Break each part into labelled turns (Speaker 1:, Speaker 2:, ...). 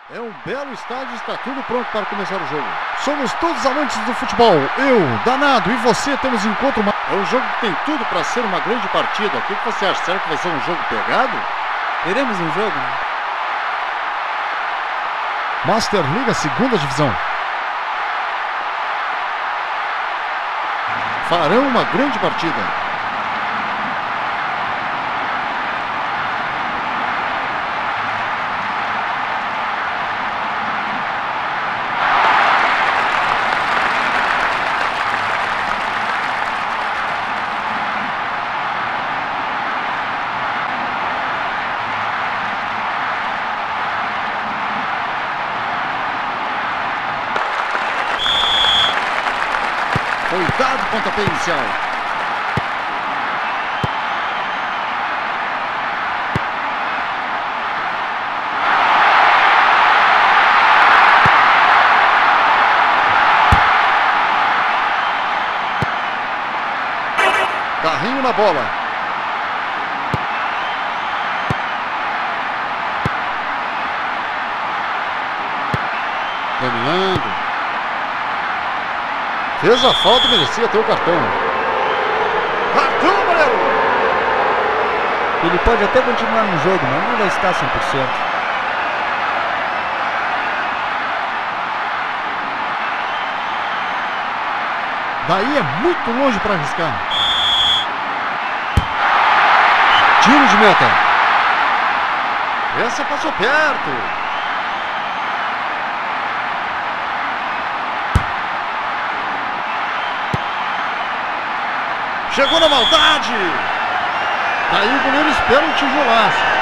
Speaker 1: É um belo estádio, está tudo pronto para começar o jogo. Somos todos amantes do futebol. Eu, Danado, e você temos encontro. É um jogo que tem tudo para ser uma grande partida. O que você acha? Será que vai ser um jogo pegado?
Speaker 2: Teremos um jogo?
Speaker 1: Master Liga, segunda divisão. Farão uma grande partida. Foi dado o pontapé inicial. Carrinho na bola. Dominando. Fez a falta e merecia ter o cartão. Cartão amarelo!
Speaker 2: Ele pode até continuar no jogo, mas não vai estar 100%.
Speaker 1: Daí é muito longe para arriscar. Tiro de meta. Essa passou perto. Chegou na maldade. Daí o goleiro espera um tijolaço.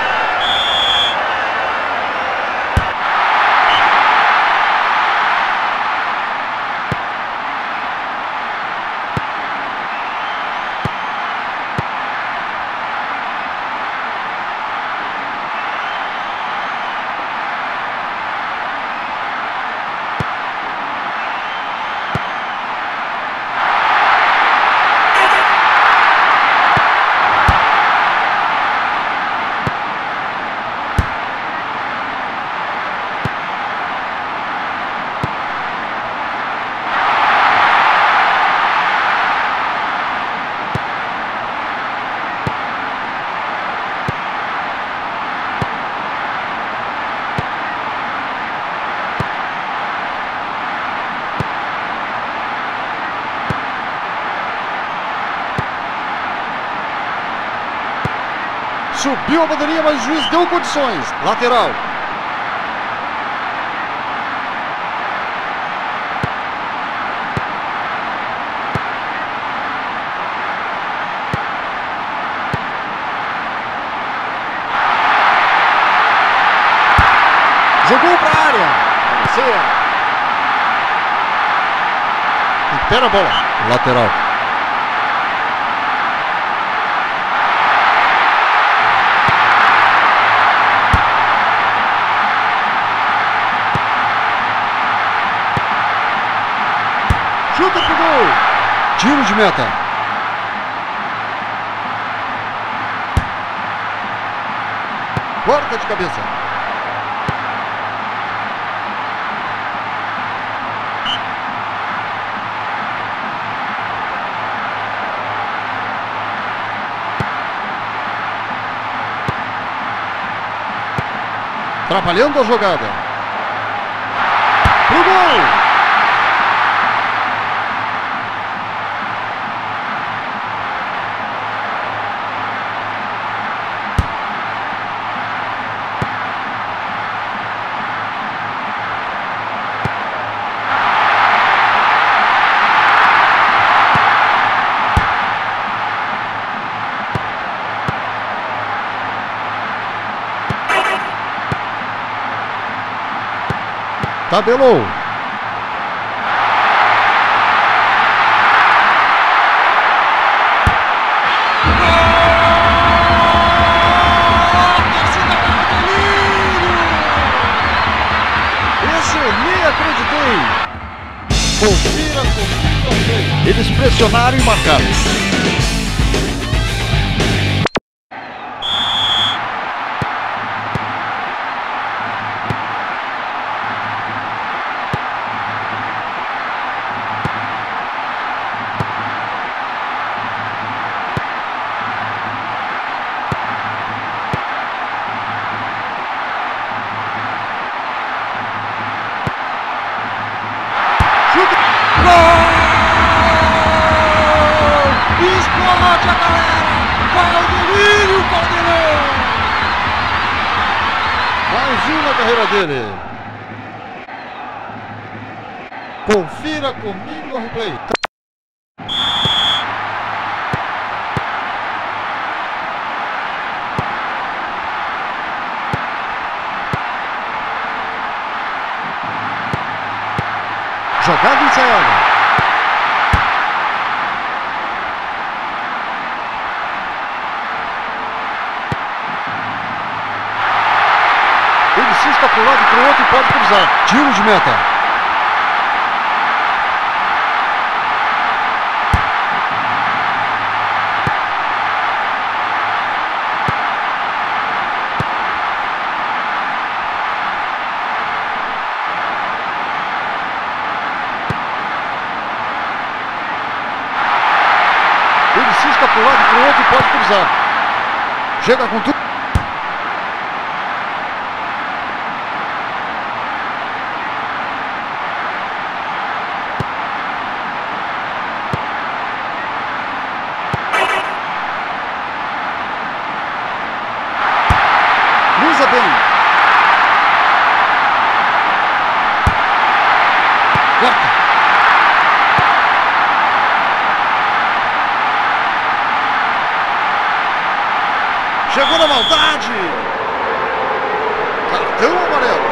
Speaker 1: Subiu a bandeirinha, mas o juiz deu condições. Lateral. Jogou para a área. Recupera a bola. Lateral. Chuta pro gol. Tiro de meta. Corta de cabeça. Atrapalhando a jogada. Pro gol. Tabelou. Esse eu nem acreditei. Confira. Eles pressionaram e marcaram. finalzinho na carreira dele. Confira comigo no replay. Jogada ensaiada. Ele cisca para um lado e para o outro e pode cruzar. Tiro de meta. Ele cisca para um lado e para o outro e pode cruzar. Chega com tudo. Cruza bem. Corta. Chegou na maldade. Cartão amarelo.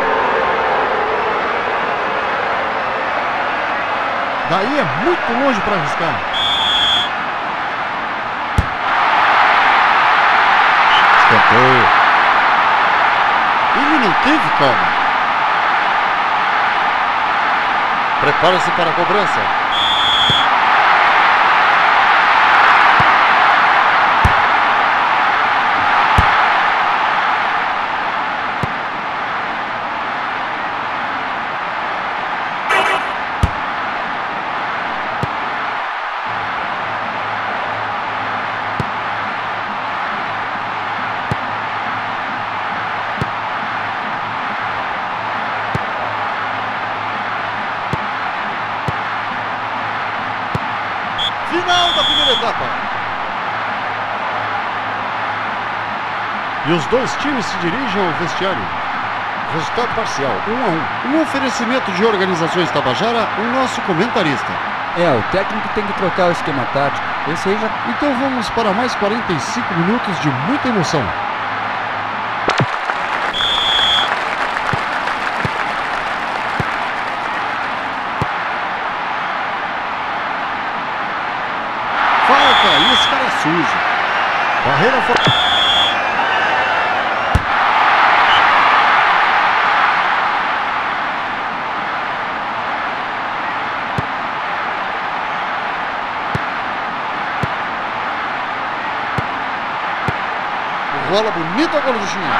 Speaker 1: Daí é muito longe para arriscar. Escanteio. Ele não teve calma. Prepara-se para a cobrança. Final da primeira etapa. E os dois times se dirigem ao vestiário. Resultado parcial, 1-1. Um oferecimento de Organizações Tabajara, o nosso comentarista.
Speaker 2: O técnico tem que trocar o esquema tático. Esse aí já...
Speaker 1: Então vamos para mais 45 minutos de muita emoção. Falta, e esse cara é sujo. Barreira fora. Rola bonita agora do China.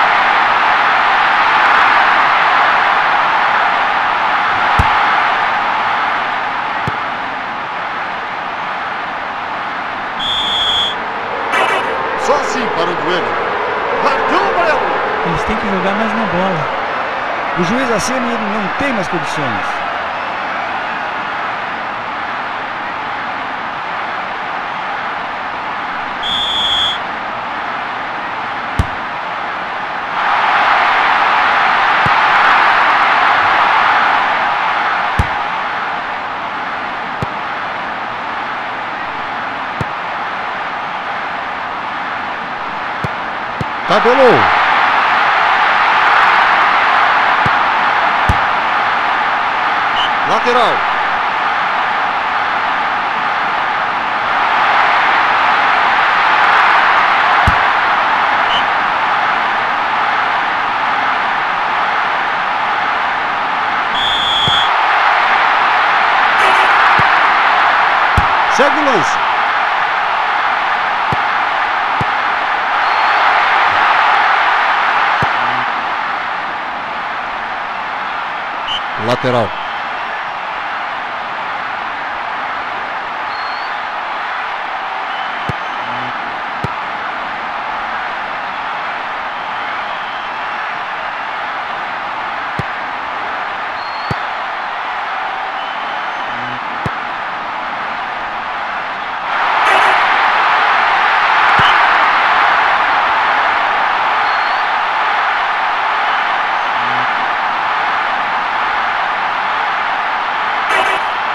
Speaker 1: Só assim para o duelo. Cartão amarelo.
Speaker 2: Eles têm que jogar mais na bola. O juiz acima e ele não tem mais condições.
Speaker 1: Tabelou. Lateral. Segue o lance. Lateral.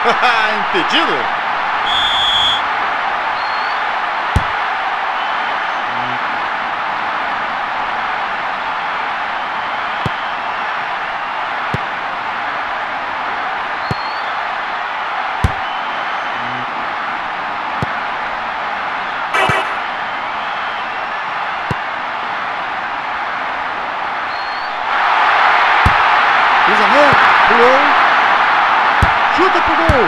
Speaker 1: Impedido? Cruzamento, pulou, chuta pro gol.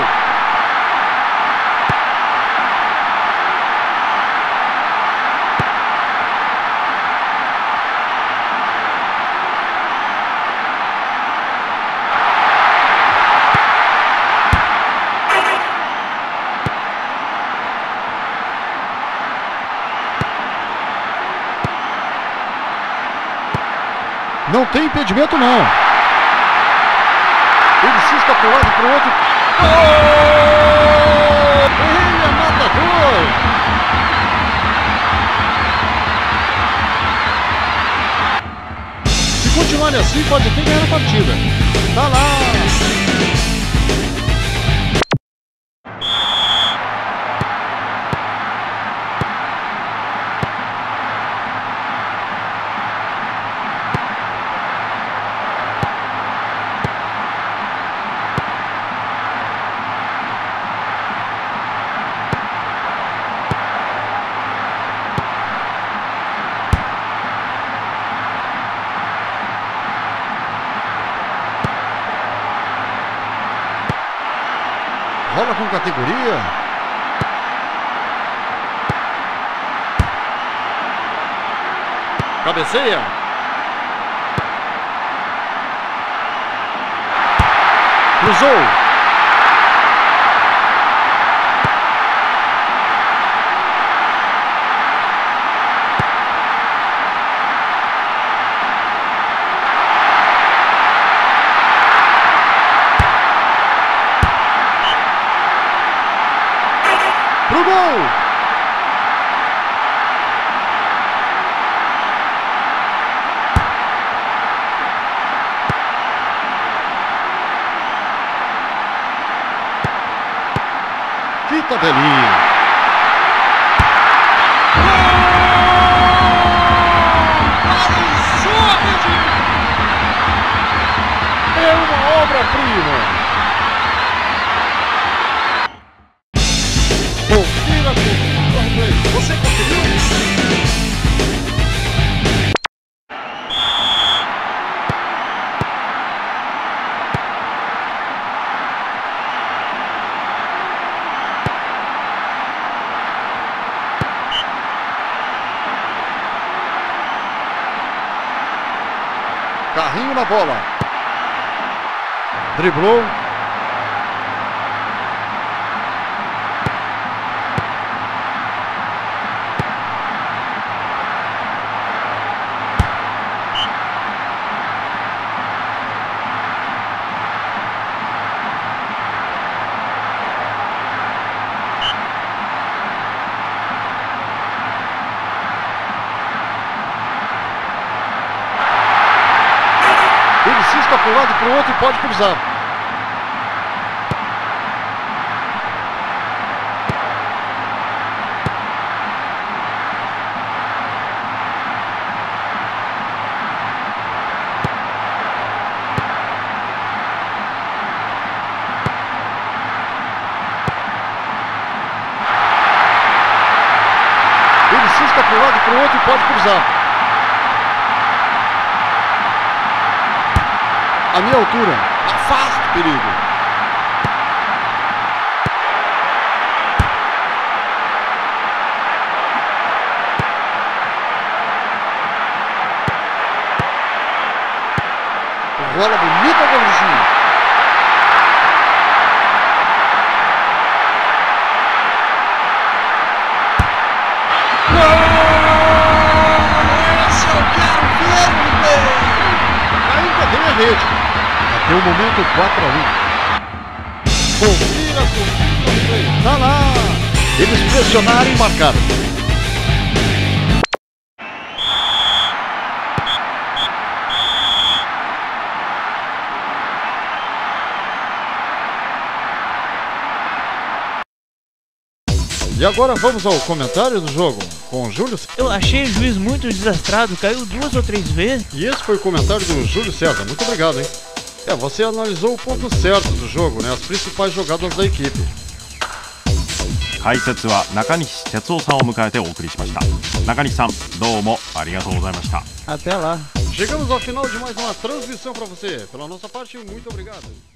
Speaker 1: Não tem impedimento não. Ele cisca para um lado e para o outro. Gol! Ele é matador! Se continuarem assim, pode até ganhar a partida. Tá lá! Rola com categoria. Cabeceia. Cruzou. Pro gol! Que tabelinha! É uma obra-prima! Confira com você conferiu? Carrinho na bola. Driblou. Ele cisca para um lado e para o outro e pode cruzar. Ele cisca para um lado e para o outro e pode cruzar. A minha altura, afasta o perigo. Rola bonita, Gordinho. Esse eu quero ver, ainda tem a rede. Até o momento 4-1. Confira, confira. Tá lá. Eles pressionaram e marcaram. E agora vamos ao comentário do jogo com o Júlio.
Speaker 3: Eu achei o juiz muito desastrado, caiu 2 ou 3 vezes.
Speaker 1: E esse foi o comentário do Júlio César. Muito obrigado, hein? Você analisou o ponto certo do jogo, né? As principais jogadas da equipe.
Speaker 4: 解説は中西哲夫さんを迎えてお送りしました。中西さん、どうもありがとうございました。
Speaker 2: Até lá.
Speaker 1: Chegamos ao final de mais uma transmissão para você. Pela nossa parte, muito obrigado.